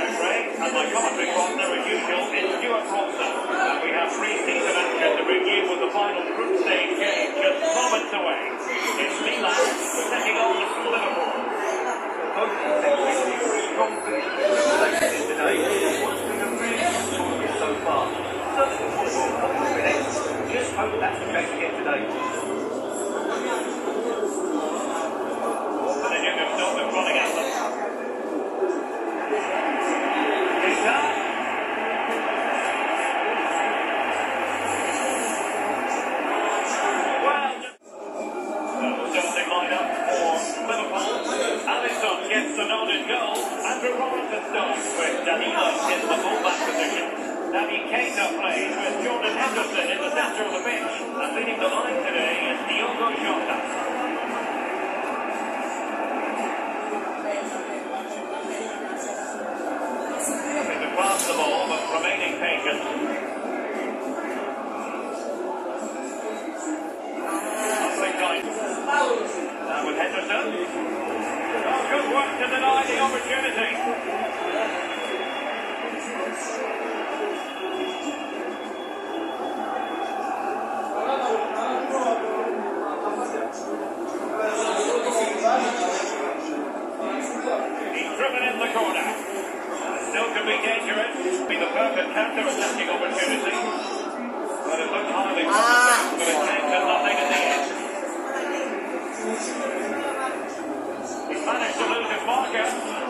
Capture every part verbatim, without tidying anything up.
Ray, and my commentary partner, as usual, is Stuart Robson. And we have pre-season action to bring you with the final group stage game just moments away. It's Milan taking on Liverpool. Both teams have really strong positions today. What's been a really good tournament so far? Certainly the World Cup has been excellent. Just hope that's the case again today. And the Duke of Stortford running at them. Gets the nod and goal. Andrew Robertson starts with Danilo in the full-back position. Naby Keita plays with Jordan Henderson in the centre of the pitch. And leading the line today is Diogo Jota. Having to pass the ball, but remaining patient. Lovely time. Now with Henderson. Oh, good work to deny the opportunity. He's driven in the corner. Still could be dangerous. Be the perfect counter-attacking opportunity. But it looked highly promising, but it came to nothing in the end. He's managed to lose his marker.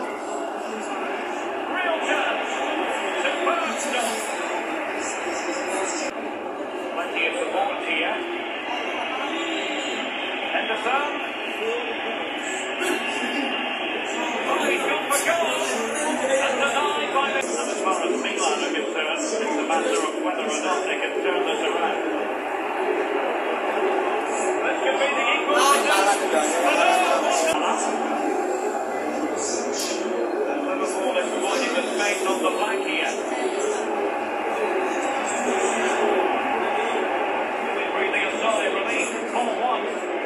Real chance. Superb stuff. Plenty of support here. Henderson. Oh, he's gone for goal. And denied by the... And as far as Milan are concerned, it's a matter of whether or not they can turn this around. This could be the equaliser. Liverpool is providing the space on the flank here. We're breathing a sigh of relief. four one.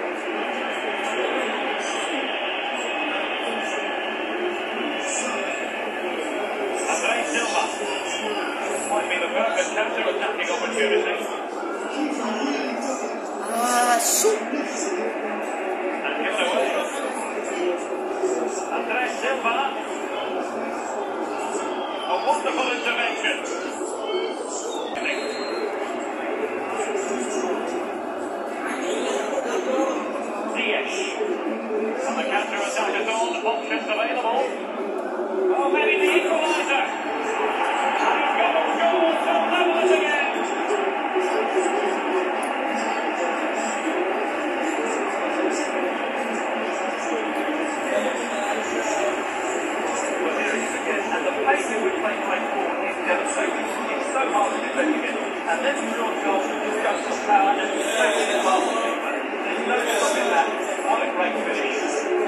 Andre Silva. Might be the perfect counter-attacking opportunity. Ah, shoot! And given away. Andre Silva. A wonderful intervention. Ziyech. And the counter-attack is on. Options available. Oh, maybe the equaliser. And he's got a goal to level it again. Pace in which they play forward is devastating. It's so hard to defend against. And then the short goal just goes for power and it's taking it past the keeper. There's no stopping that. What a great finish.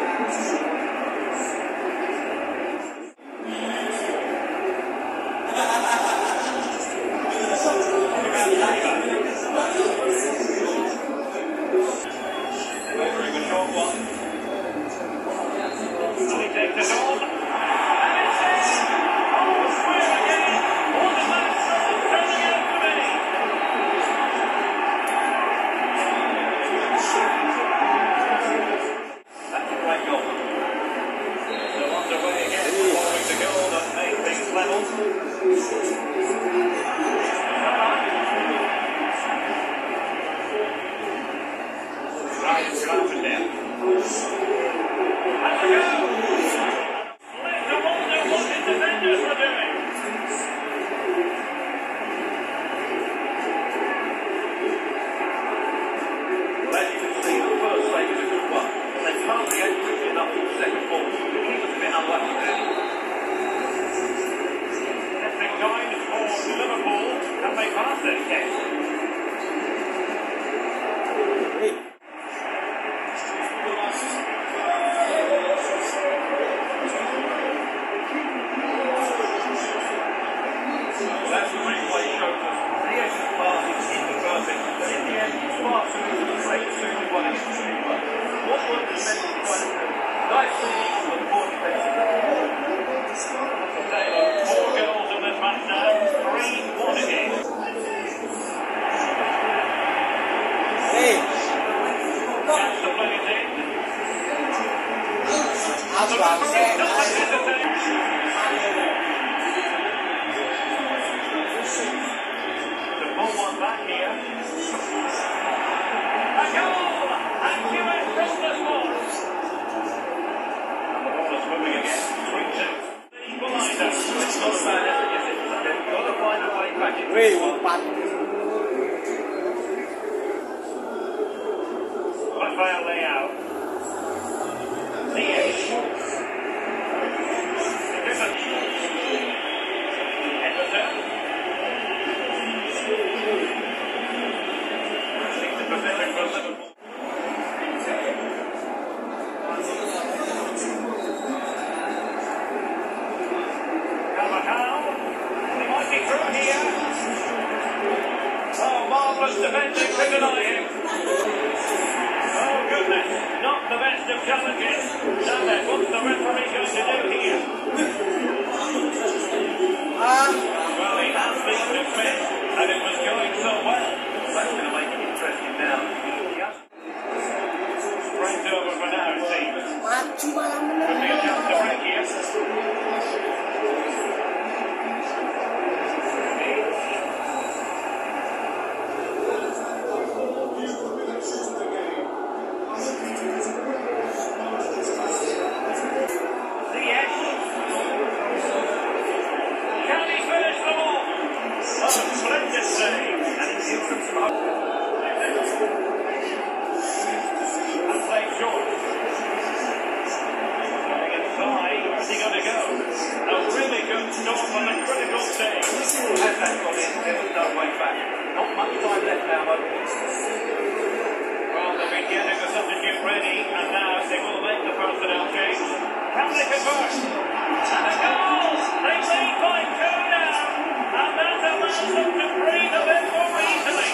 Very good short one. And he takes it on. Wih, umpat. Rafael Leao. Ziyech. Henderson. Seems to prevent it from Liverpool. Through here. Oh, marvellous defending to deny him. Oh, goodness. Not the best of challenges. Now then, what's the referee going to do here? Well, he has been dismissed, and it was going so well. That's going to make it interesting now. Yes. Right over for now, it seems. Could be a chance to break here. Not much time left now, though. Well, they've been getting the substitute ready, and now they will make the personnel change. Can they convert? And a goal! They lead by two now, and that allows them to breathe a bit more easily.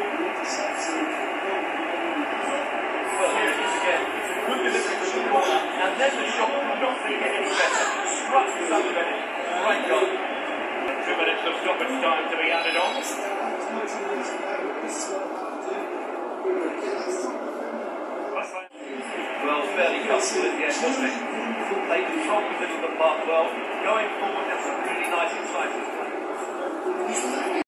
Well, here it is again. Good delivery to the corner, and then the shot could not be any better. Struck somebody. Great goal. Two minutes of stoppage time to be added on. Well, fairly comfortable at the end, wasn't it? They controlled the middle of the park well. Going forward, there's some really nice exciting play.